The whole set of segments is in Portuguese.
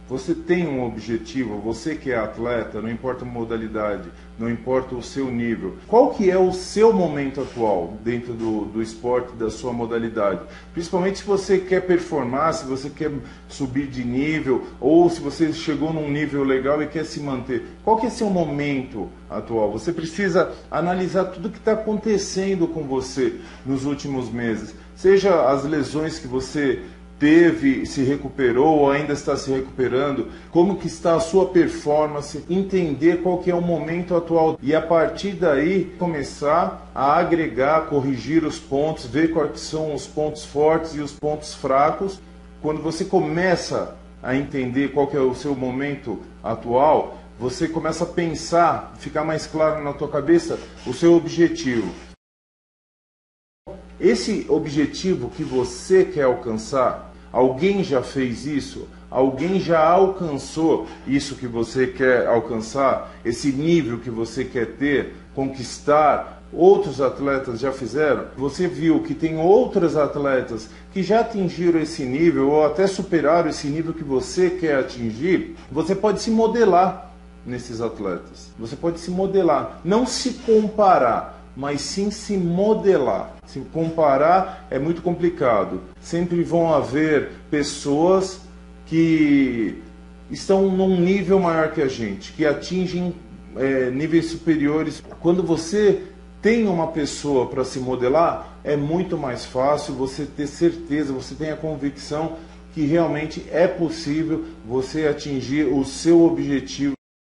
Você tem um objetivo, você que é atleta, não importa a modalidade, não importa o seu nível. Qual que é o seu momento atual dentro do esporte, da sua modalidade? Principalmente se você quer performar, se você quer subir de nível, ou se você chegou num nível legal e quer se manter. Qual que é seu momento atual? Você precisa analisar tudo que está acontecendo com você nos últimos meses. Seja as lesões que você teve, se recuperou ou ainda está se recuperando, como que está a sua performance, entender qual que é o momento atual e a partir daí começar a agregar, corrigir os pontos, ver quais são os pontos fortes e os pontos fracos. Quando você começa a entender qual que é o seu momento atual, você começa a pensar, ficar mais claro na tua cabeça o seu objetivo. Esse objetivo que você quer alcançar, alguém já fez isso? Alguém já alcançou isso que você quer alcançar? Esse nível que você quer ter, conquistar? Outros atletas já fizeram? Você viu que tem outros atletas que já atingiram esse nível ou até superaram esse nível que você quer atingir? Você pode se modelar nesses atletas. Você pode se modelar, não se comparar, mas sim se modelar. Se comparar é muito complicado. Sempre vão haver pessoas que estão num nível maior que a gente, que atingem níveis superiores. Quando você tem uma pessoa para se modelar, é muito mais fácil você ter certeza, você tem a convicção que realmente é possível você atingir o seu objetivo.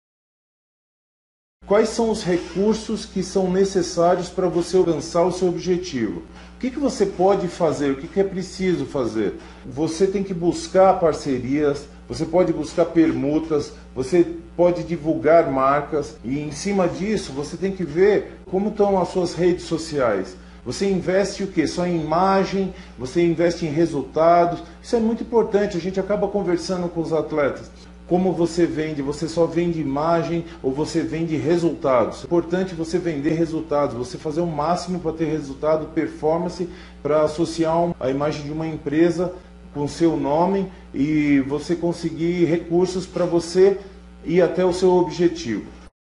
Quais são os recursos que são necessários para você alcançar o seu objetivo? O que você pode fazer? O que é preciso fazer? Você tem que buscar parcerias, você pode buscar permutas, você pode divulgar marcas e em cima disso você tem que ver como estão as suas redes sociais. Você investe o quê? Só em imagem, você investe em resultados. Isso é muito importante, a gente acaba conversando com os atletas. Como você vende? Você só vende imagem ou você vende resultados? É importante você vender resultados, você fazer o máximo para ter resultado, performance, para associar a imagem de uma empresa com seu nome e você conseguir recursos para você ir até o seu objetivo.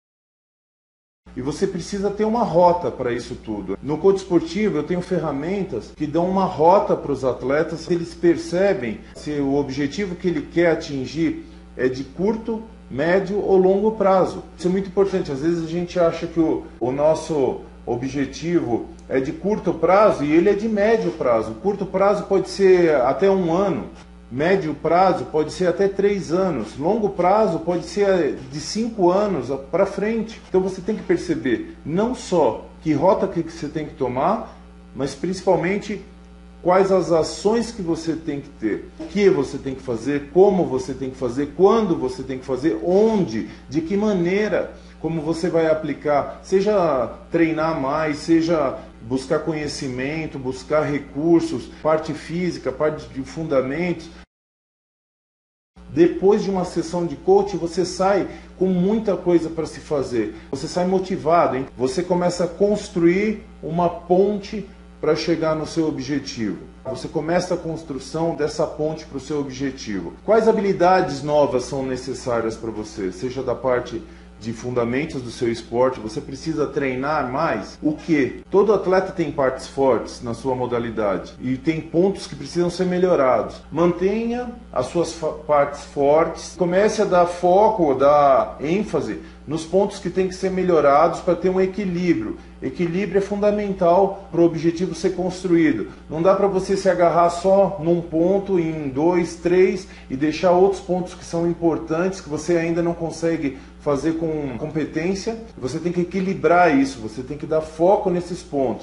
E você precisa ter uma rota para isso tudo. No coach esportivo eu tenho ferramentas que dão uma rota para os atletas, eles percebem se o objetivo que ele quer atingir é de curto, médio ou longo prazo. Isso é muito importante. Às vezes a gente acha que o nosso objetivo é de curto prazo e ele é de médio prazo. Curto prazo pode ser até 1 ano, médio prazo pode ser até 3 anos, longo prazo pode ser de 5 anos para frente. Então você tem que perceber não só que rota que você tem que tomar, mas principalmente quais as ações que você tem que ter, o que você tem que fazer, como você tem que fazer, quando você tem que fazer, onde, de que maneira, como você vai aplicar, seja treinar mais, seja buscar conhecimento, buscar recursos, parte física, parte de fundamentos. Depois de uma sessão de coaching, você sai com muita coisa para se fazer. Você sai motivado, hein? Você começa a construir uma ponte para chegar no seu objetivo. Você começa a construção dessa ponte para o seu objetivo. Quais habilidades novas são necessárias para você? Seja da parte de fundamentos do seu esporte, você precisa treinar mais? O que? Todo atleta tem partes fortes na sua modalidade e tem pontos que precisam ser melhorados. Mantenha as suas partes fortes, comece a dar foco, dar ênfase nos pontos que têm que ser melhorados para ter um equilíbrio. Equilíbrio é fundamental para o objetivo ser construído. Não dá para você se agarrar só num ponto, em 2, 3 e deixar outros pontos que são importantes, que você ainda não consegue fazer com competência. Você tem que equilibrar isso, você tem que dar foco nesses pontos.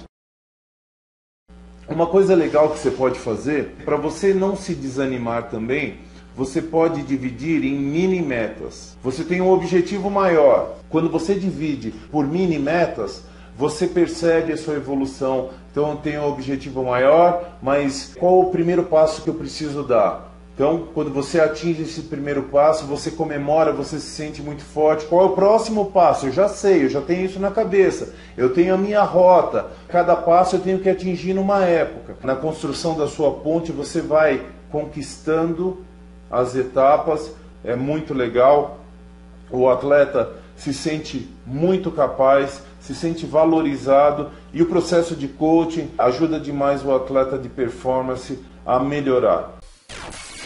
Uma coisa legal que você pode fazer, para você não se desanimar também, você pode dividir em mini metas. Você tem um objetivo maior. Quando você divide por mini metas, você percebe a sua evolução. Então eu tenho um objetivo maior, mas qual o primeiro passo que eu preciso dar? Então, quando você atinge esse primeiro passo, você comemora, você se sente muito forte. Qual é o próximo passo? Eu já sei, eu já tenho isso na cabeça. Eu tenho a minha rota. Cada passo eu tenho que atingir numa época. Na construção da sua ponte, você vai conquistando as etapas é muito legal. O atleta se sente muito capaz, se sente valorizado, e o processo de coaching ajuda demais o atleta de performance a melhorar.